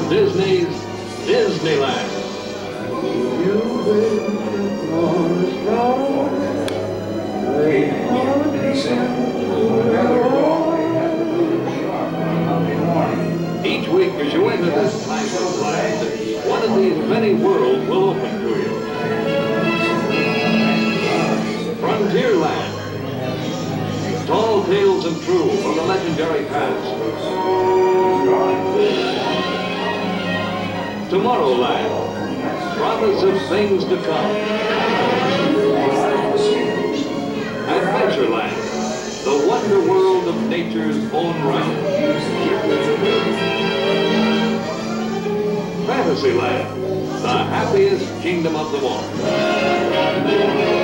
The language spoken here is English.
Disney's Disneyland. Each week as you enter this type of land, one of these many worlds will open to you. Frontierland. Tall tales and true from the legendary past. Tomorrowland. Promise of things to come. Adventureland. The wonder world of nature's own realm. Fantasyland. The happiest kingdom of them all.